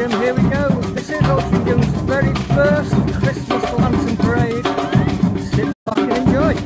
Altrincham, here we go. This is Altrincham's very first Christmas lantern parade. Sit back and enjoy.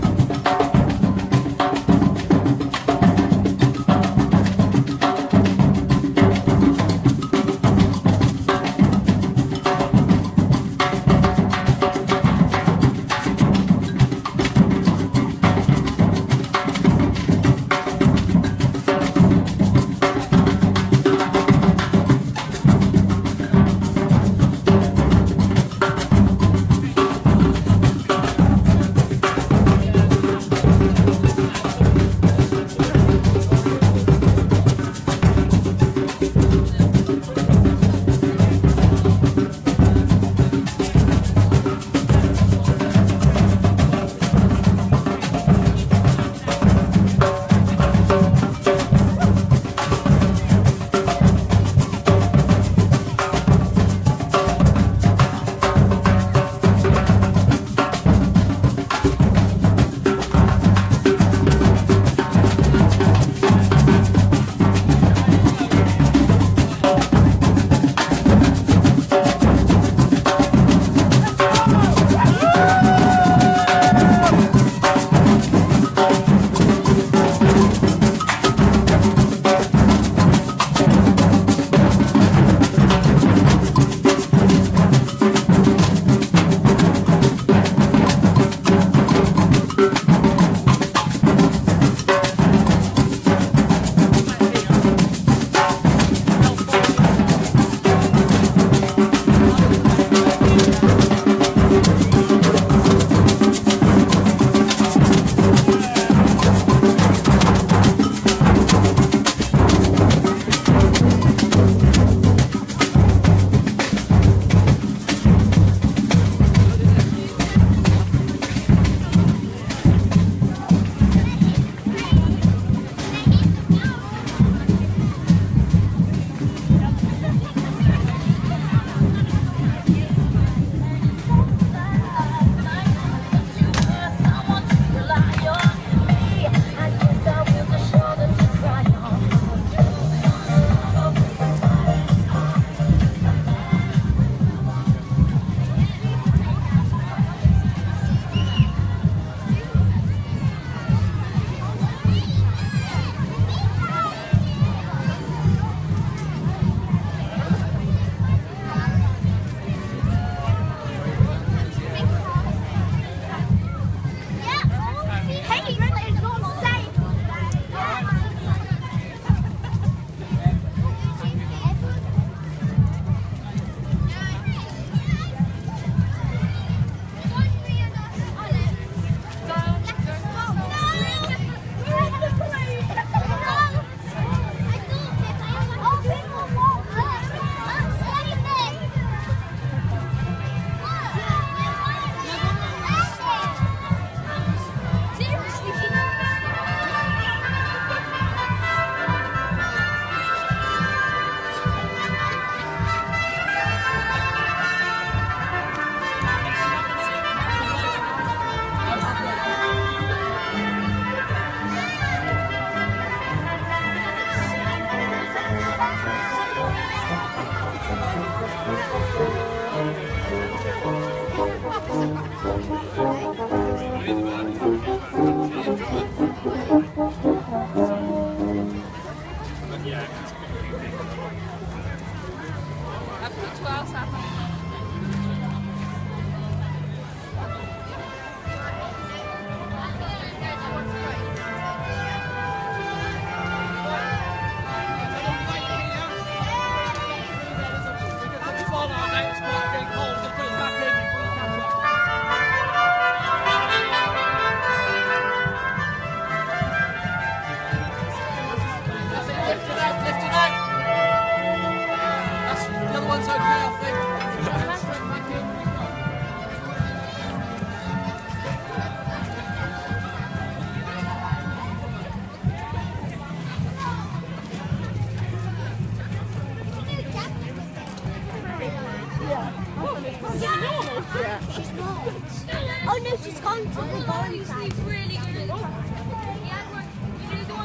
Oh no, she's gone to the bowling side. Really good.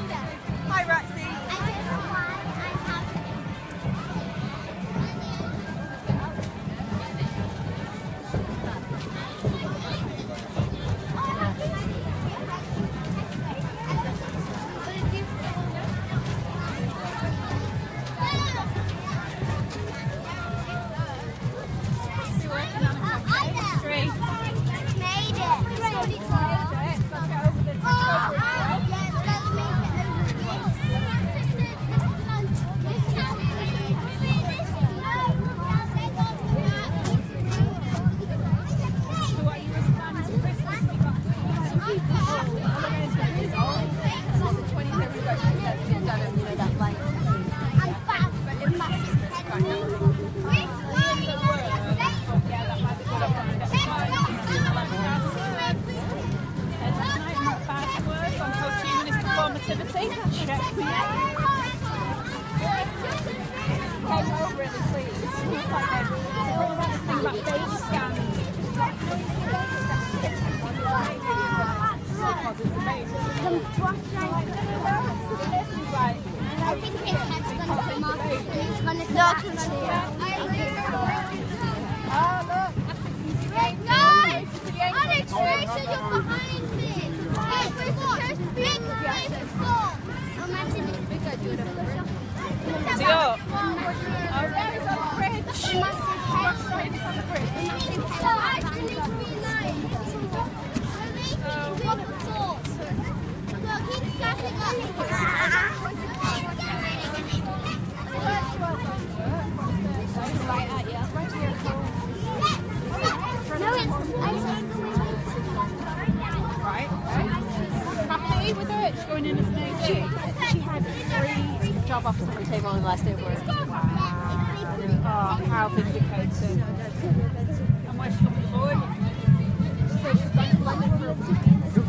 Hi, Roxy. I think his head's going to come off and he's going to catch it. Guys! Alex, Tracer, you're behind me! Hey, we're supposed to be in the before! Imagine it's bigger, dude. Is he up? Oh, there's a bridge! A massive head. So actually needs to be nice. We're making big thoughts. Look, he's catching up. Right at you. No, it's Right. Happy with her? She's going in as an AD. She had 3 job offers on the table on the last day of work. Oh, how vindicated. And where's she looking forward? So she's going to London for a week.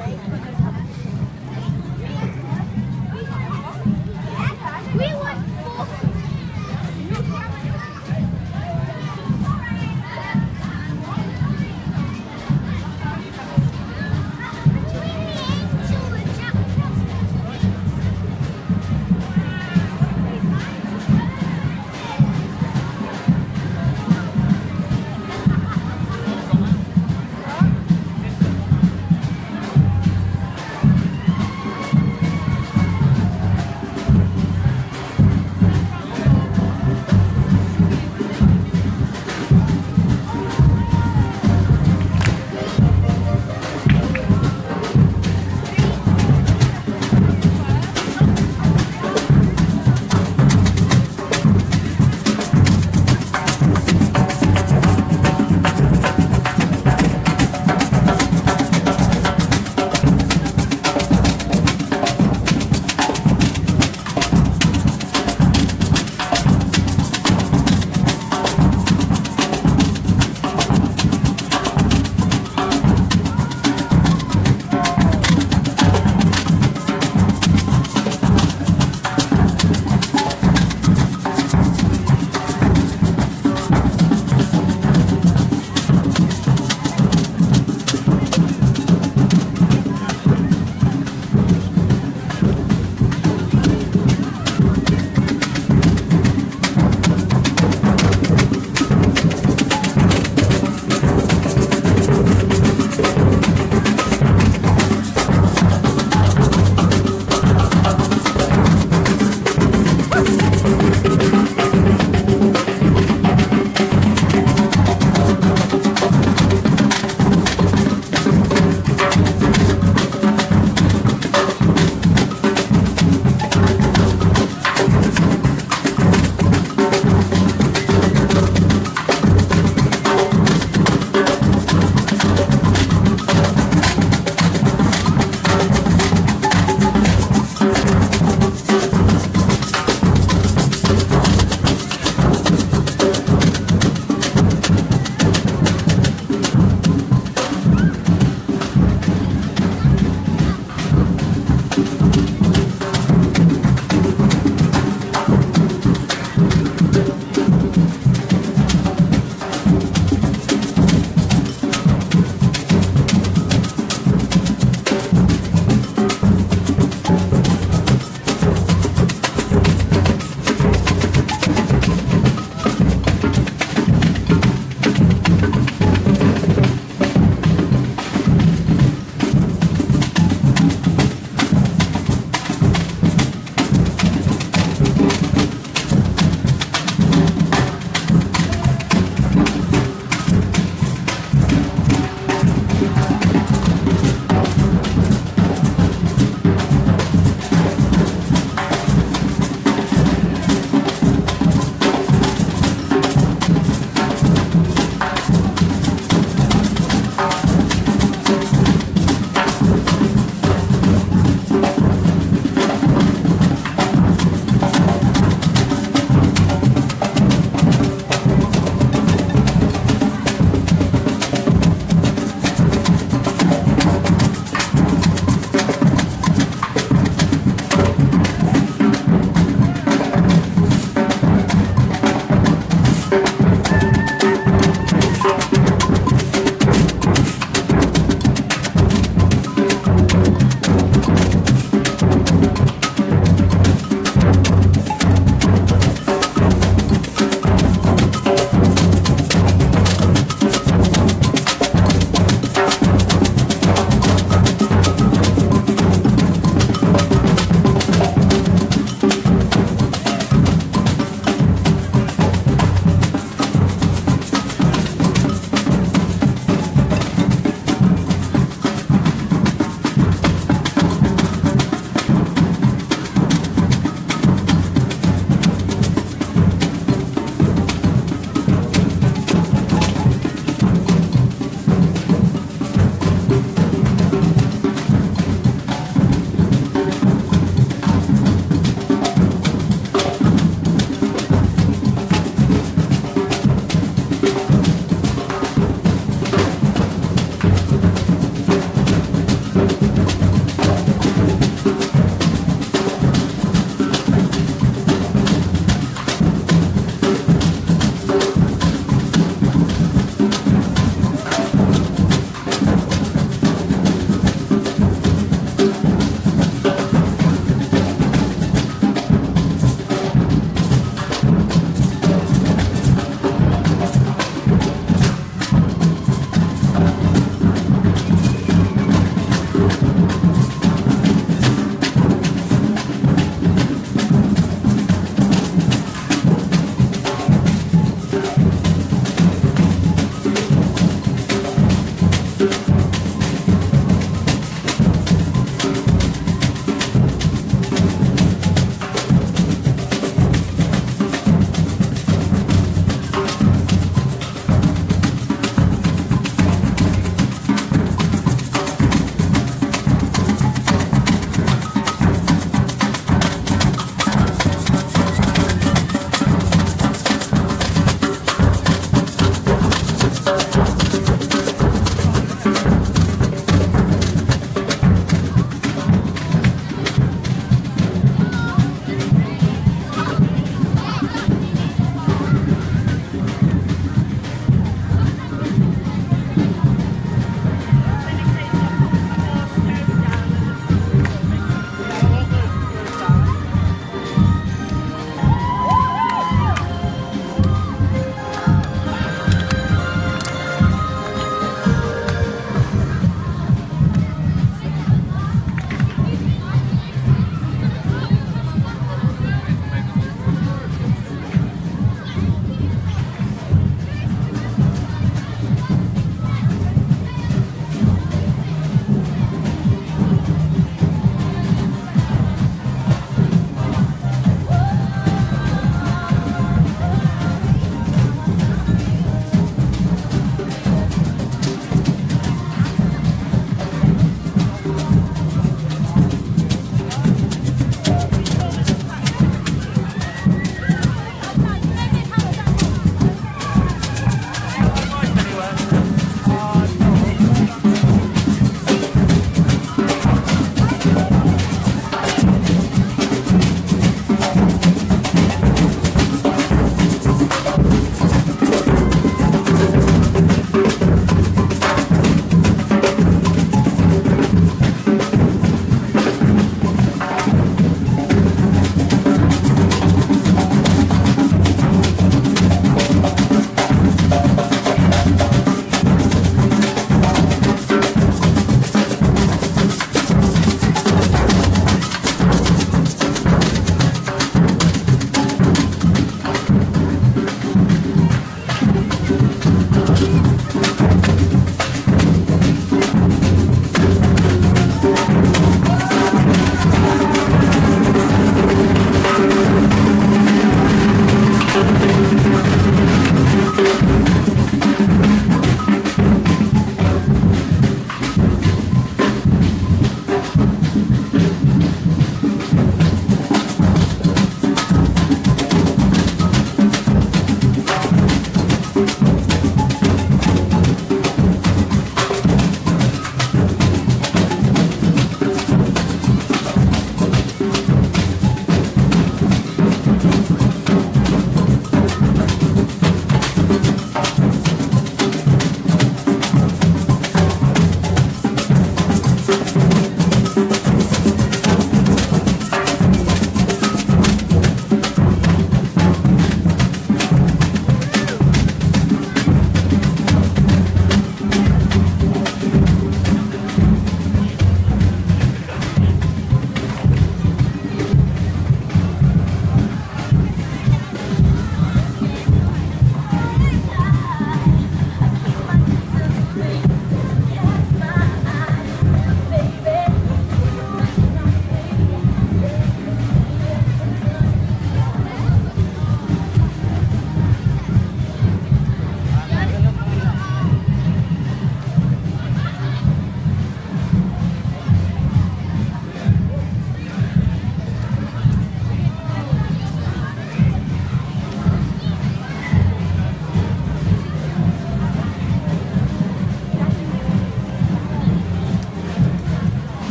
we want 4.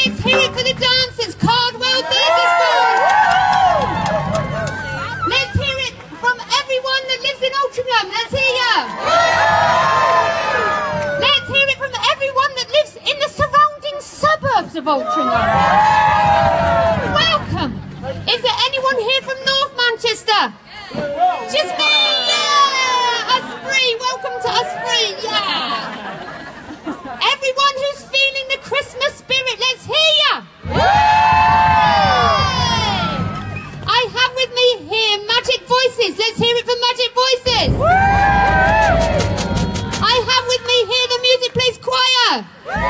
let's hear it for the dancers. Cardwell Theatrespoon. Let's hear it from everyone that lives in Altrincham. Let's hear ya. Let's hear it from everyone that lives in the surrounding suburbs of Altrincham. Welcome. Is there anyone here from North Manchester? Just me. Yeah. Us three. Welcome to us three. Yeah. Everyone who's feeling the Christmas spirit, let's hear ya! I have with me here Magic Voices. Let's hear it from Magic Voices. I have with me here the Music Place Choir.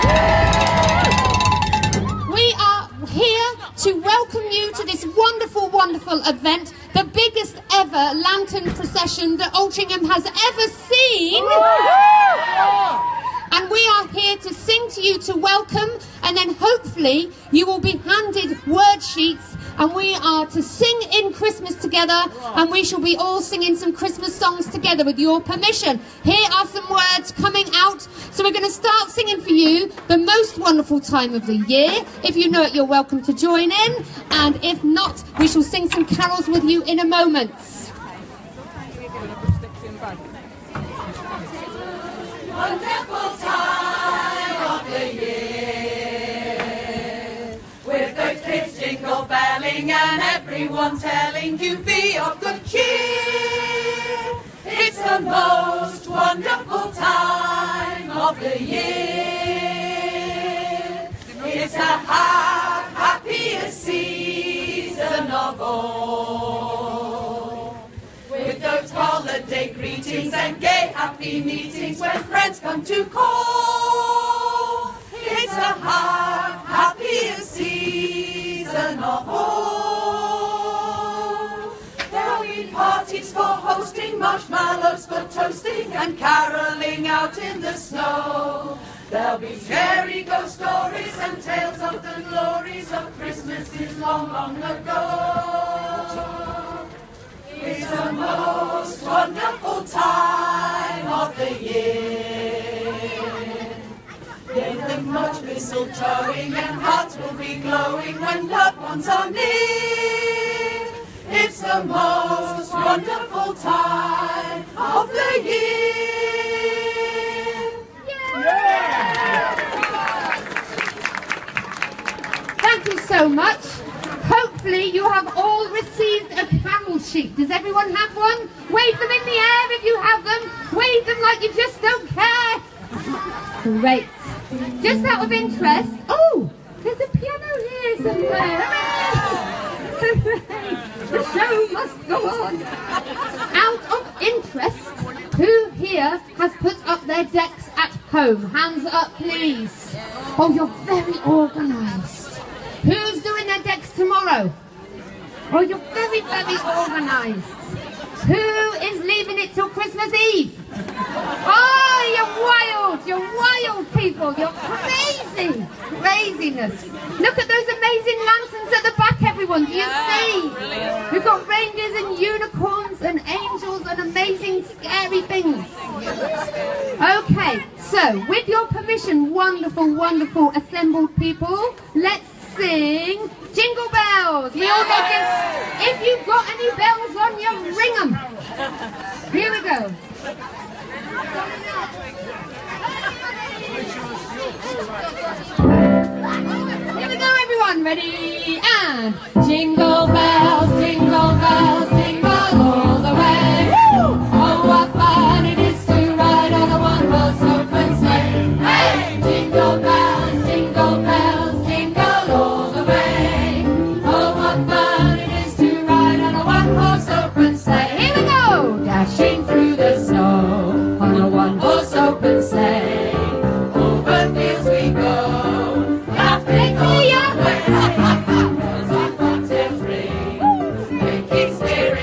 We are here to welcome you to this wonderful, wonderful event, the biggest ever lantern procession that Altrincham has ever seen. And we are here to sing to you to welcome, and then hopefully you will be handed word sheets, and we are to sing in Christmas together, and we shall be all singing some Christmas songs together with your permission. Here are some words coming out. So we're going to start singing for you the most wonderful time of the year. If you know it, you're welcome to join in, and if not, we shall sing some carols with you in a moment. Wonderful time of the year, with the kids jingle belling and everyone telling you be of good cheer. It's the most wonderful time of the year. It's the happiest season of all, with those holiday greetings and gay happy meetings when friends come to call. It's the happiest season of all. There'll be parties for hosting, marshmallows for toasting, and caroling out in the snow. There'll be fairy ghost stories and tales of the glories of Christmases long, long ago. It's the most wonderful time of the year. There'll be much mistletoeing and hearts will be glowing when loved ones are near. It's the most wonderful time of the year. Thank you so much. Hopefully you have all received a carol sheet. Does everyone have one? Wave them in the air if you have them. Wave them like you just don't care. Great. Just out of interest, oh, there's a piano here somewhere. Hooray! The show must go on. Out of interest, who here has put up their decks at home? Hands up, please. Oh, you're very organised. Who's doing their decks tomorrow? Oh, you're very, very organised. Who is leaving it till Christmas Eve? Oh, you're wild people, you're crazy. Craziness. Look at those amazing lanterns at the back, everyone, do you see? Brilliant. We've got reindeers and unicorns and angels and amazing scary things. Okay, so with your permission, wonderful, wonderful assembled people, let's sing Jingle Bells. We all know this. If you've got any bells on you, ring them. Here we go. Here we go, everyone. Ready? And jingle bells, jingle bells, jingle all the way. Woo! Oh, what fun it is to ride on a one-horse open sleigh. Hey! Jingle bells, jingle bells, jingle all the way. Oh, what fun it is to ride on a one-horse open sleigh. Here we go! Dashing through the snow on a one-horse open sleigh. Over fields we go, laughing all the way. As we want to ring, making spirits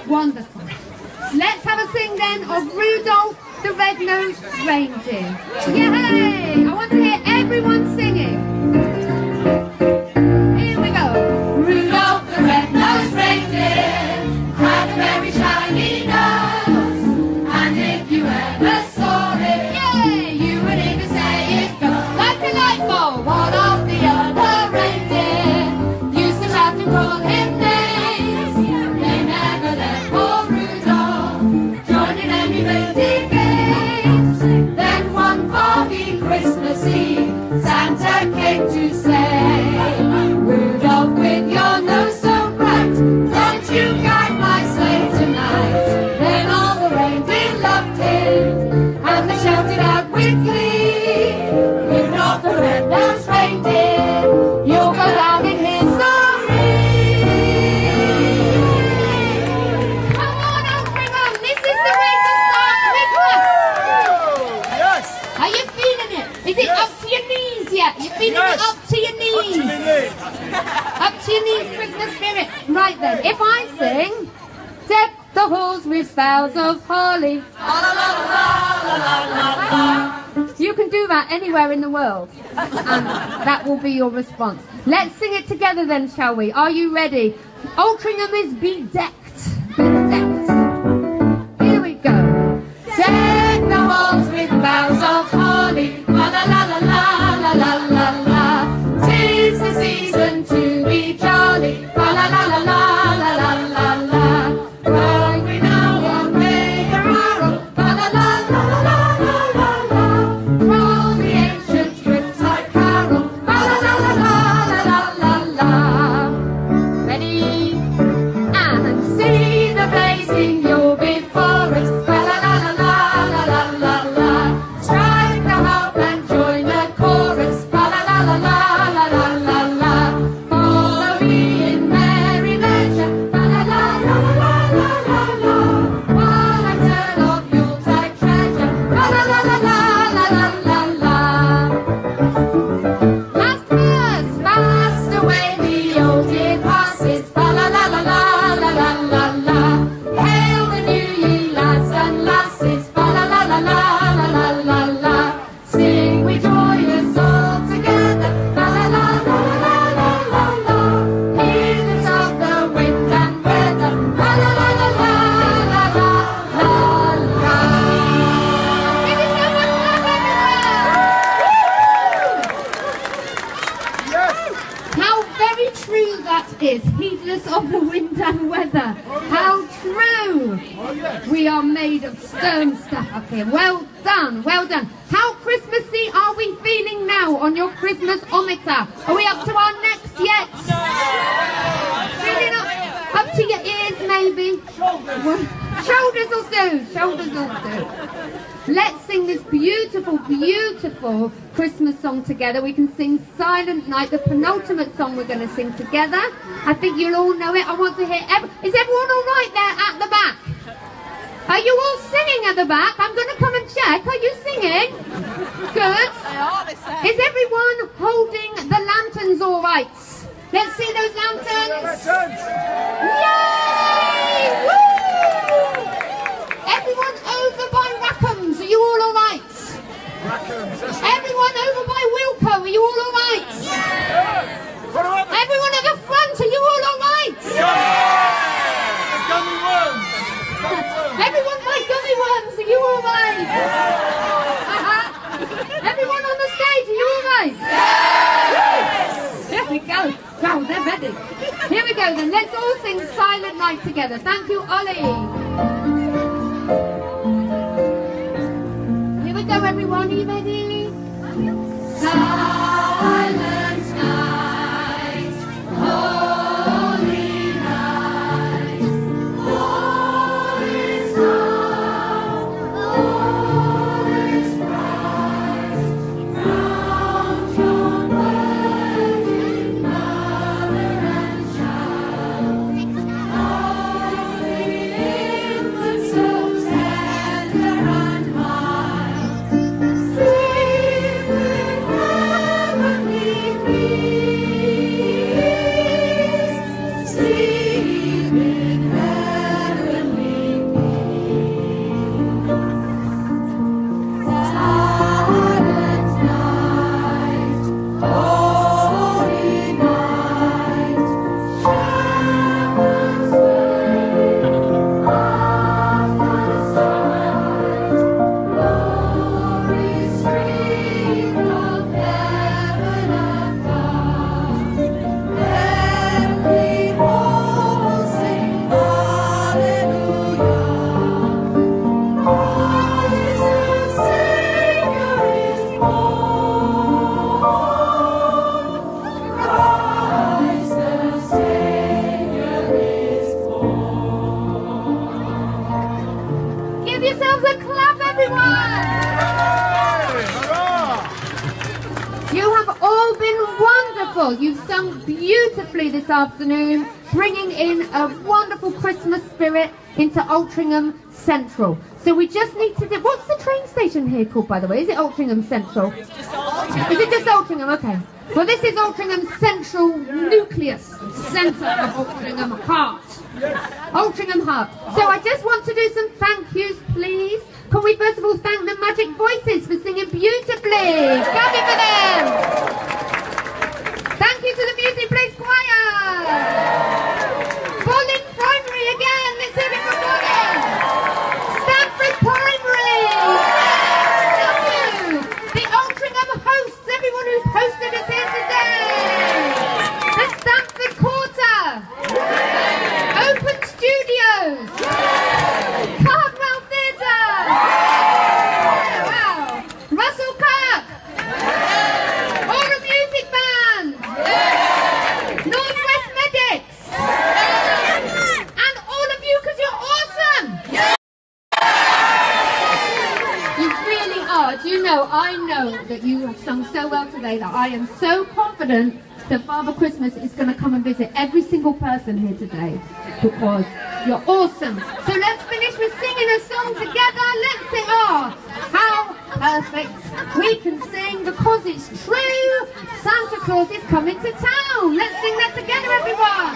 Wonderful. Let's have a sing then of Rudolph the Red-Nosed Reindeer. Yay! I want to hear everyone singing. Here we go. Rudolph the red-nosed reindeer had a very shiny nose, and if you ever saw it, Yay! you would even say it goes Like a light bulb. One of the other reindeer used to shout and call him names. They never let poor Rudolph join in any reindeer games. Then one foggy Christmas Eve, Santa came to say, Rudolph, with your nose so bright, won't you guide my sleigh tonight? Then all the reindeer loved him, and they shouted out with glee, Rudolph the red-nosed reindeer, you'll go down in history. Come on, Altrincham. This is the way to start Christmas. Yes! Are you feeling it? Is it up to your knees yet? You feeling Yes. it up to your knees? Up to your knees, Christmas spirit. Right then, if I sing, deck the halls with boughs of holly. You can do that anywhere in the world, and that will be your response. Let's sing it together then, shall we? Are you ready? Altrincham is bedecked. Bedecked. Here we go. Deck the halls with boughs of holly, la la la la la la la la. 'Tis the season to be jolly, la la la la la la la la la. Right we now on May a carol, la la la la la la la la. Roll the ancient Yuletide carol, la la la la la la la la. Ready? And see the blazing Yule before us, la la la la la la la la la. Strike a harp and join the chorus, la la la la la la la la la. Follow me in merry measure, la la la la la la la la. While I tell of Yuletide treasure, la la la la la la la la la. Last verse. Fast away the old year passes, la la la la la la la la la. Hail the new year, lads and lasses, la la la la la la la la la. Sing we joyous all together, la la la la la la la la. Hear the sound of the wind and weather, la la la la la la la la la. Give it so much love, everyone. Yes! How very true that is, heedless of the wind and weather. How true! Oh, yes! We are made of stone stuff up here. Well done, well done. How Christmassy are we feeling now on your Christmas-ometer? Are we up to our necks yet? Feeling up to your ears, maybe? Shoulders will do, shoulders will do. Let's sing this beautiful, beautiful Christmas song together. We can sing Silent Night, the penultimate song we're going to sing together. I think you'll all know it. I want to hear... Is everyone all right there at the back? Are you all singing at the back? I'm going to come and check. Are you singing? Good. Is everyone holding the lanterns all right? Let's see those lanterns. Yay! Woo! Everyone over by Rackham's, are you all right? Everyone over by Wilco, are you all right? Everyone at the front, are you all right? Everyone by Gummy Worms, are you all right? Everyone on the stage, are you all right? There we go. Wow, they're ready. Here we go then. Let's all sing Silent Night together. Thank you, Ollie. Here we go, everyone. Are you ready? Silent night, holy night, all is dark, all is bright, round your wedding mother and child, all the infants so tender and mild, sleep with heavenly well. You've sung beautifully this afternoon, bringing in a wonderful Christmas spirit into Altrincham Central. So we just need to do... What's the train station here called, by the way? Is it Altrincham Central? It's just Altrincham. Is it just Altrincham? Okay. Well, this is Altrincham Central Nucleus, centre of Altrincham Heart. Altrincham Heart. So I just want to do some thank yous, please. Can we first of all thank the Magic Voices for singing beautifully? Clap it for them. Thank you to the Music Place Choir. Bolin Primary again. Let's hear it for Bolin. Stamford Primary. Thank you. The Altrincham hosts, everyone who's hosted us here today. The Stamford Quarter. Open Studios. Cardwell Theatre. Wow. Russell Kirk. Aura Music Band. Northwest Medics. And all of you, because you're awesome. You really are. Do you know, I know that you have sung so well today that I am so confident that Father Christmas is going to come and visit every single person here today, because you're awesome. So let's finish with singing a song together. Let's sing. Oh, how perfect. We can sing because it's true. Santa Claus is coming to town. Let's sing that together, everyone.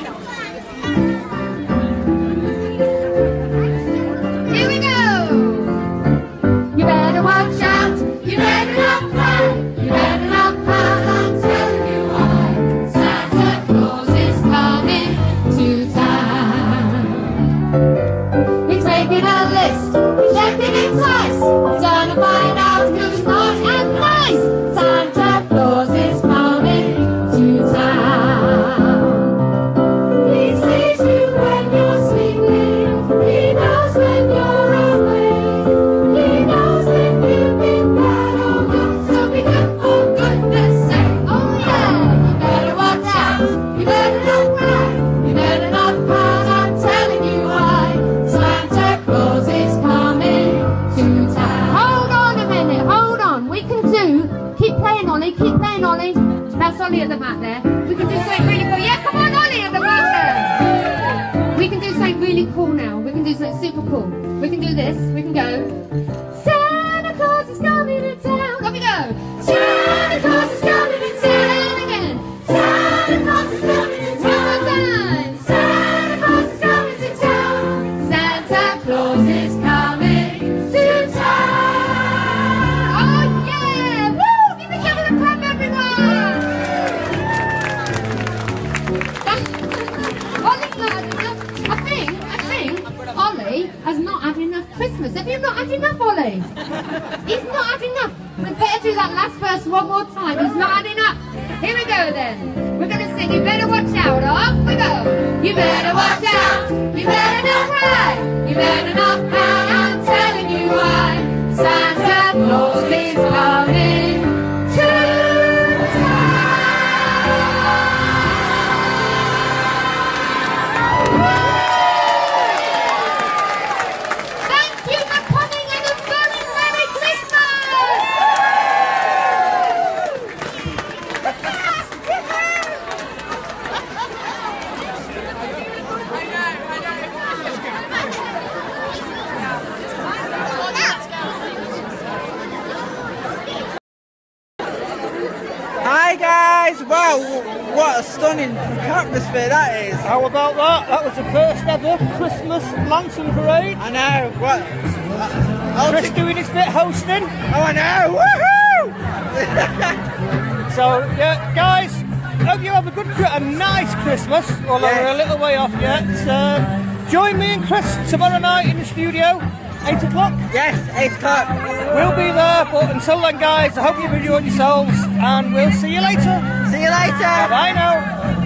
Here we go. You better watch out. You better not cry. You better not pout. I'm telling you why. Santa Claus is coming to town. He's making a list, checking it twice. He's gonna find out who's smart and nice. Santa Claus is coming to town. He sees you when you're sleeping. He knows when you're awake. He knows if you've been bad or good. So be good for goodness sake. Oh yeah, you better watch out. You better not cry. You better not pout. I'm telling you why. Santa Claus is coming to town. Hold on a minute, hold on. We can do, keep playing Ollie, keep playing Ollie. That's Ollie at the back there. We can do something really cool. Yeah, come on Ollie at the back there. We can do something really cool now. We can do something super cool. We can do this, we can go. Santa Claus is coming to town. Off we go. Santa Claus is coming to town again. Santa Claus is coming to town. One more time. Santa Claus is coming to town. Santa Claus is coming to town. Oh yeah! Woo! Give each other a clap, everyone. Ollie's not had enough. I think Ollie has not had enough Christmas. Have you not had enough, Ollie? He's not had enough. We better do that last verse one more time. He's not had enough. Here we go then. We're going to sing You Better Watch Out. Off we go. You better watch out. You better not cry. You better not pout. I'm telling you why. Santa Claus is coming to town. Thank you for coming and a very Merry Christmas! Hi guys! Wow, what a stunning atmosphere that is! How about that? That was the first ever Christmas lantern parade. I know, what? Chris doing his bit hosting. Oh I know! Woohoo! So yeah, guys, hope you have a nice Christmas. Although Yes. we're a little way off yet. Join me and Chris tomorrow night in the studio, 8 o'clock. Yes, 8 o'clock. We'll be there, but until then guys, I hope you've enjoyed yourselves and we'll see you later. See you later! Bye now.